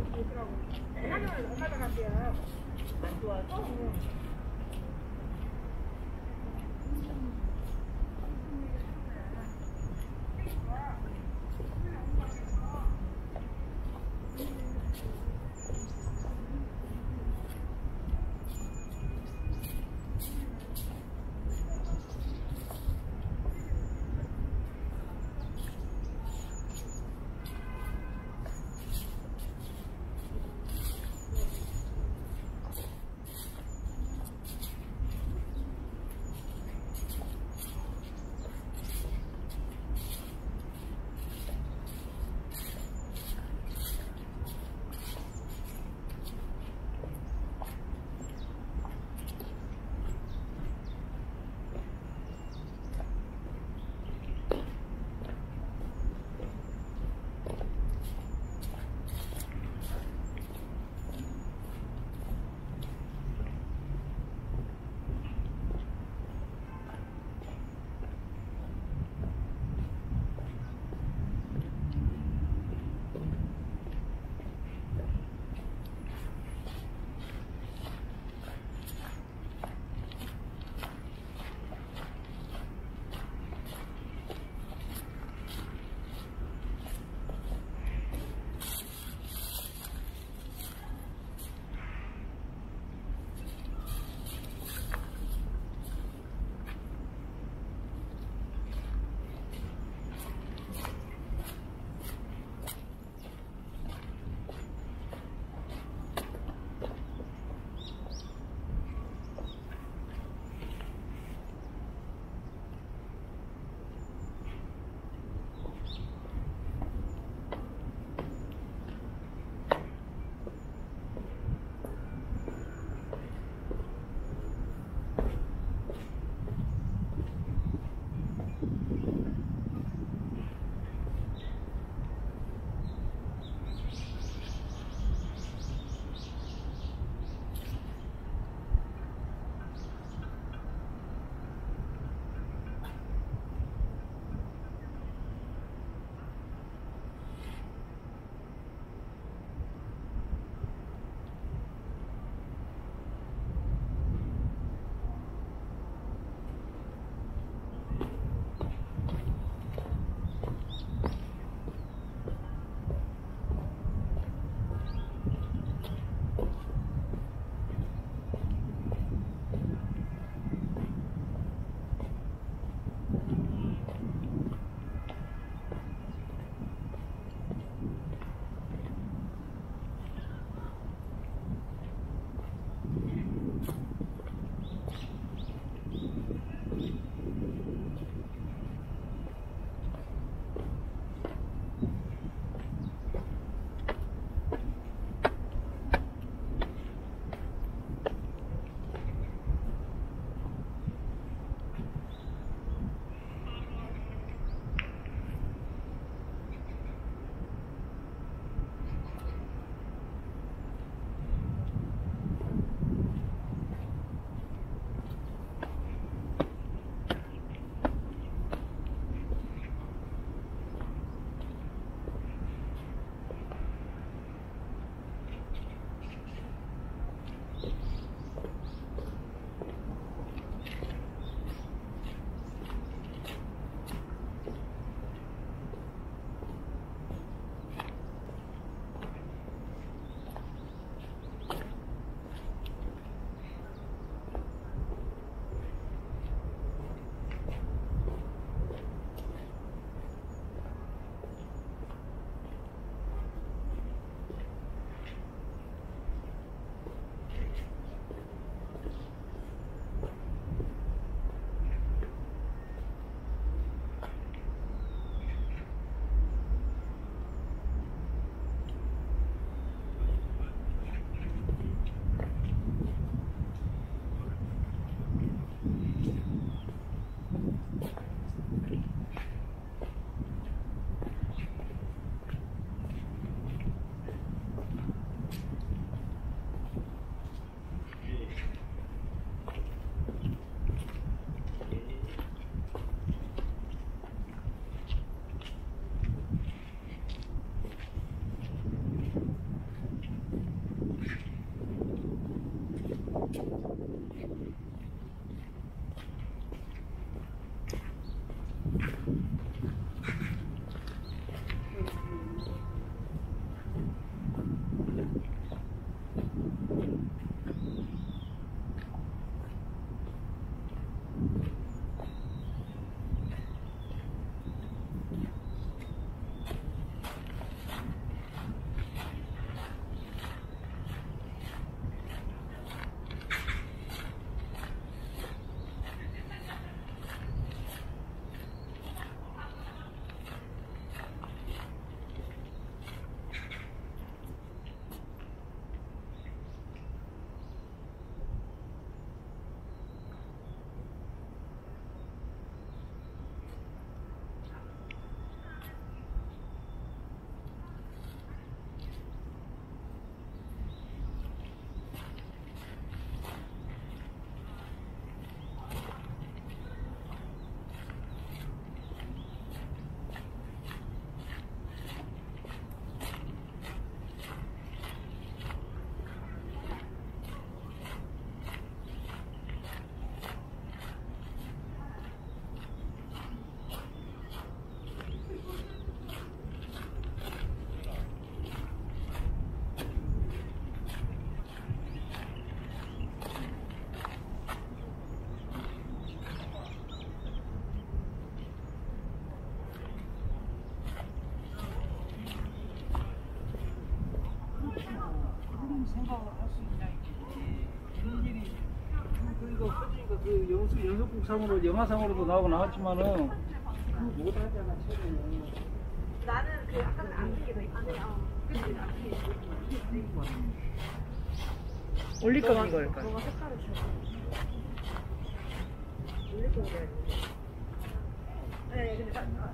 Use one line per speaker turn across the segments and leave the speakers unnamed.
안 좋아서? 생각을 할 수 있냐 이게 이런 일이 이거 커지니까 그 연속극상으로 영화상으로도 나오고 나왔지만은 그 못하잖아 최근에.
나는 그 약간 아픈 게더 있어요.
올릴 거면 이거일까?
너가 색깔을 줘. 올릴 거 그래야지. 네, 근데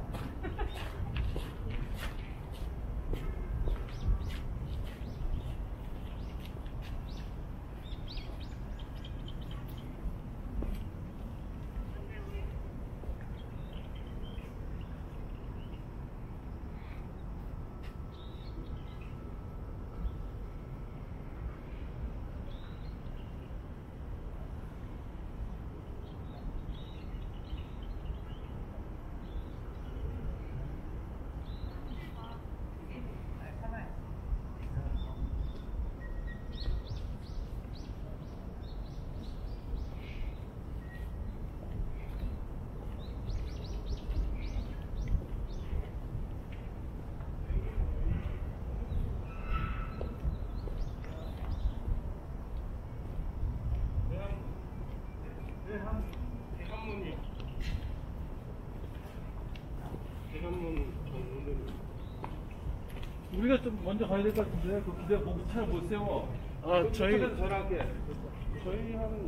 우리가 좀 먼저 가야 될 것 같은데 그 기대 보고 차를 못 세워.
아, 저희
전화할게. 저희 한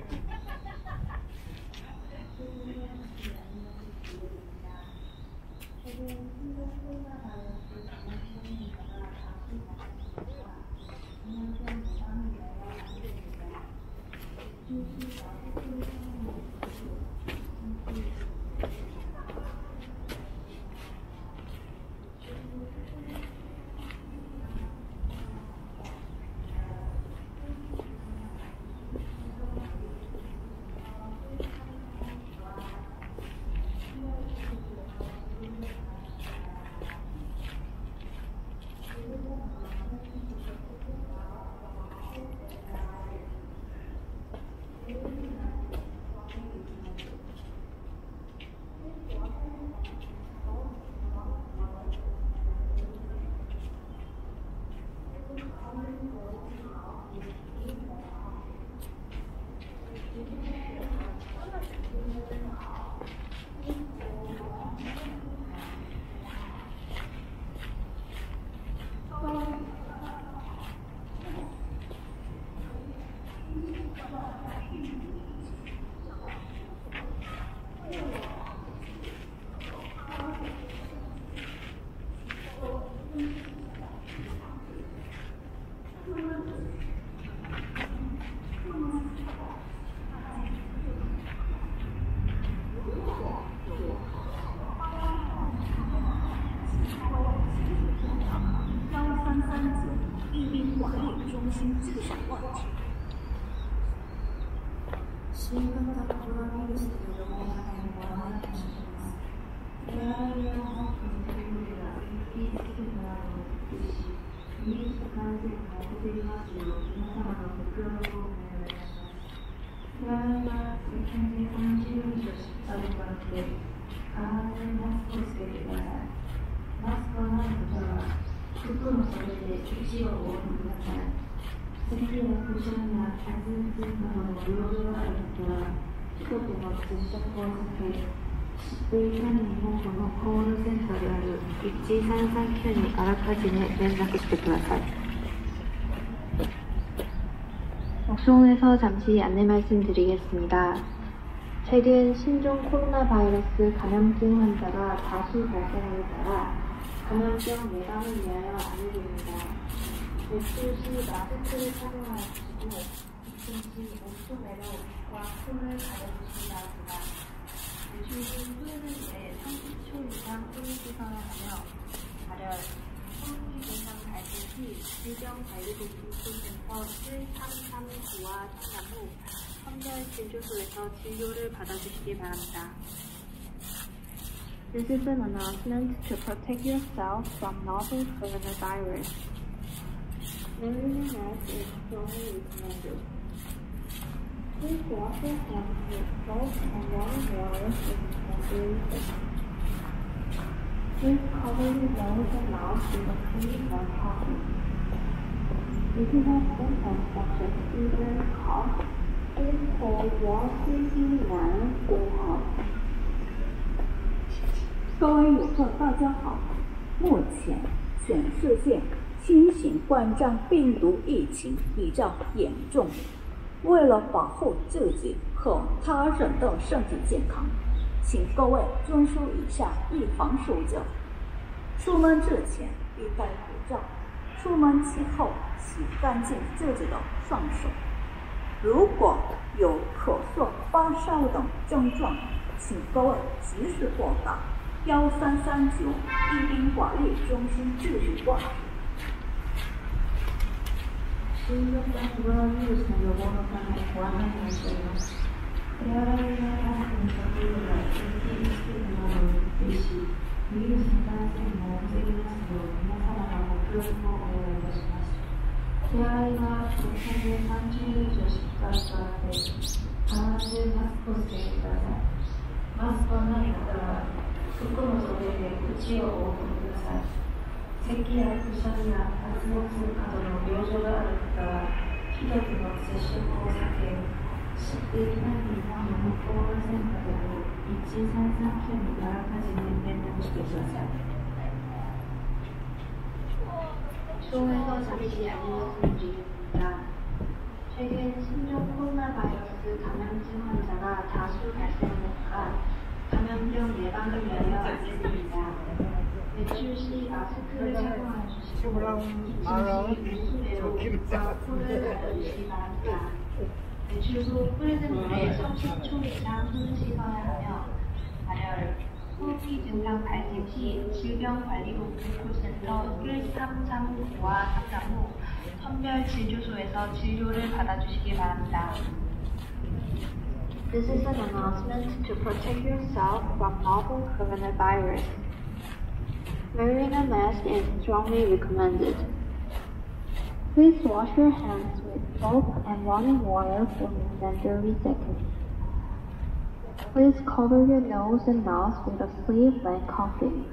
옥송에서 잠시 안내 말씀드리겠습니다. 최근 신종 코로나 바이러스 감염증 환자가 다수 발생함에 따라 감염병 예방을 위하여 안내드립니다. 외출 시 마스크를 착용하시고 입술 시 5초 내로 과 손을 가려주시기 바랍니다. 외출 시 수행에 30초 이상 손을 씻어야하며 발열, 손이 대상 발생 시 질병관리대책센터 1339와 상담 후 선별진료소에서 진료를 받아주시기 바랍니다. This is an announcement to protect yourself from novel coronavirus. Wearing a mask is strongly recommended. Please wash your hands with soap and warm water every 10 days. Please cover your nose and mouth with a clean wet towel. If you have symptoms such as fever, cough, cold, walking, and will help.
各位游客，大家好。目前，全世界新型冠状病毒疫情比较严重。为了保护自己和他人的身体健康，请各位遵守以下预防守则：出门之前必戴口罩，出门前后洗干净自己的双手。如果有咳嗽、发烧等症状，请各位及时拨打1339疫病管理中心咨询挂。
新型コロナウイルスの予防のためご案内をしています。手洗いやマスクの着用や通勤スキルなどを徹底し、ウイルスの感染を防ぎますよう皆様のご協力をお願いいたします。手洗いは直線で30秒以上しっかりと洗って、必ずマスクをしてください。マスクがない方は服の袖で口を覆ってください。咳やくしゃみや発熱などの病状がある方は、貴族の接触を避け、疾病管理のコールセンターと1339にあらかじめ連絡してください。省エネ잠시 안내 말씀드리겠습니다. 최근 신종 코로나 바이러스 감염증 환자가 다수 발생하니까 감염병 예방을 위하여 알려드립니다. 외출 시 마스크를 착용해 주시고 웃음으로 코를 가려주시기 바랍니다. 외출 후 흐르는 물에 30초 이상 손을 씻어야 하며 발열, 호흡기 증상 발생 시 질병관리본부 콜센터 1339와 상담 후 선별 진료소에서 진료를 받아주시기 바랍니다.
This is an announcement to protect yourself from novel coronavirus. Wearing a mask is strongly recommended. Please wash your hands with soap and running water for more than 30 seconds. Please cover your nose and mouth with a sleeve when coughing.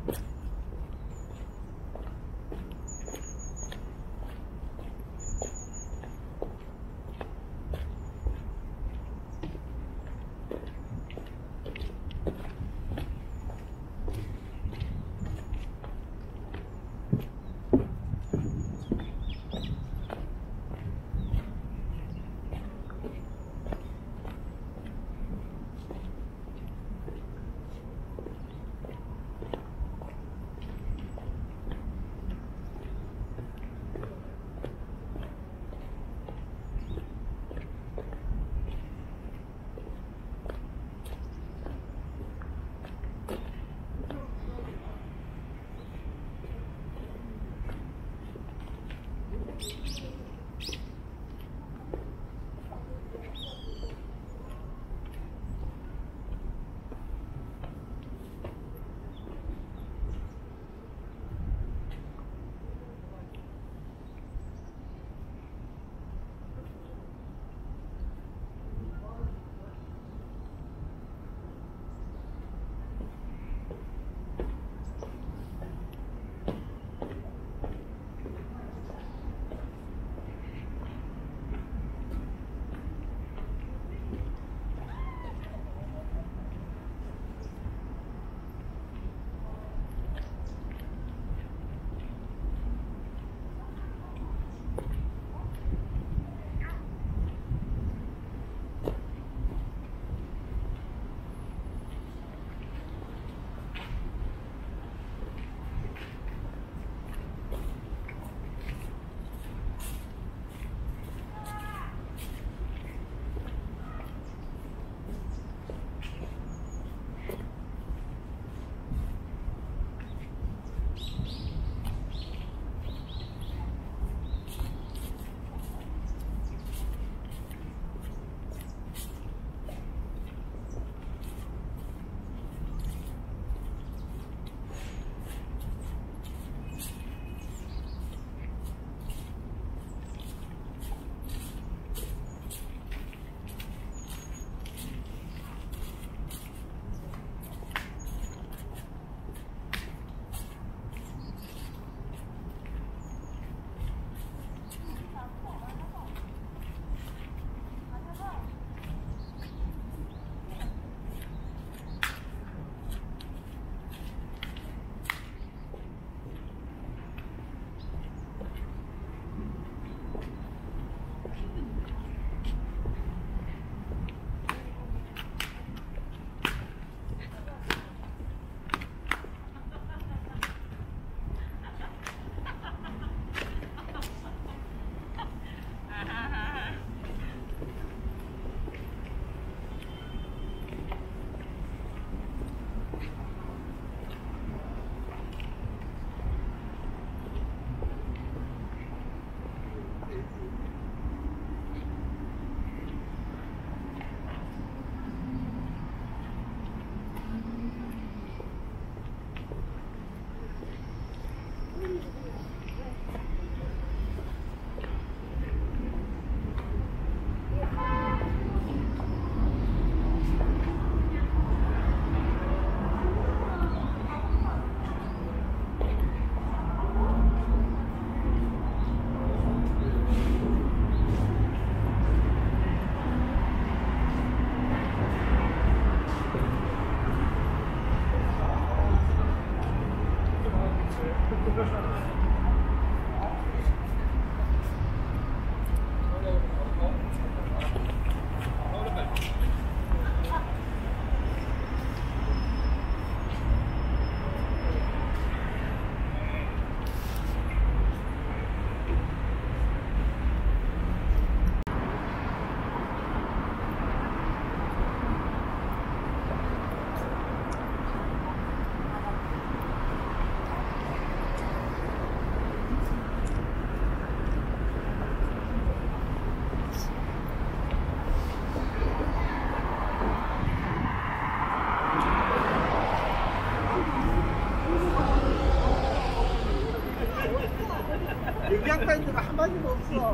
밴드가 한마디도 없어.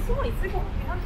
숨어 있을 것 같긴 한데.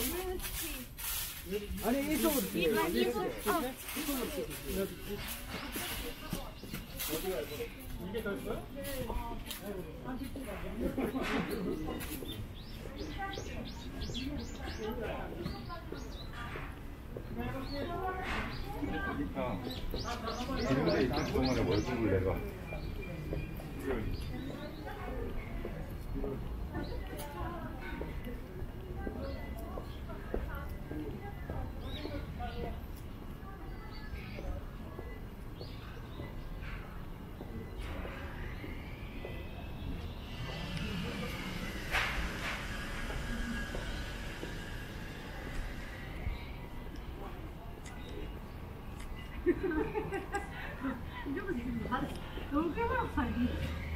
아니 이쪽으로 이쪽으로 이게 더 있어요?
그러니까 이런데 있을 동안에 월급을 내가
너무 깨끗하다.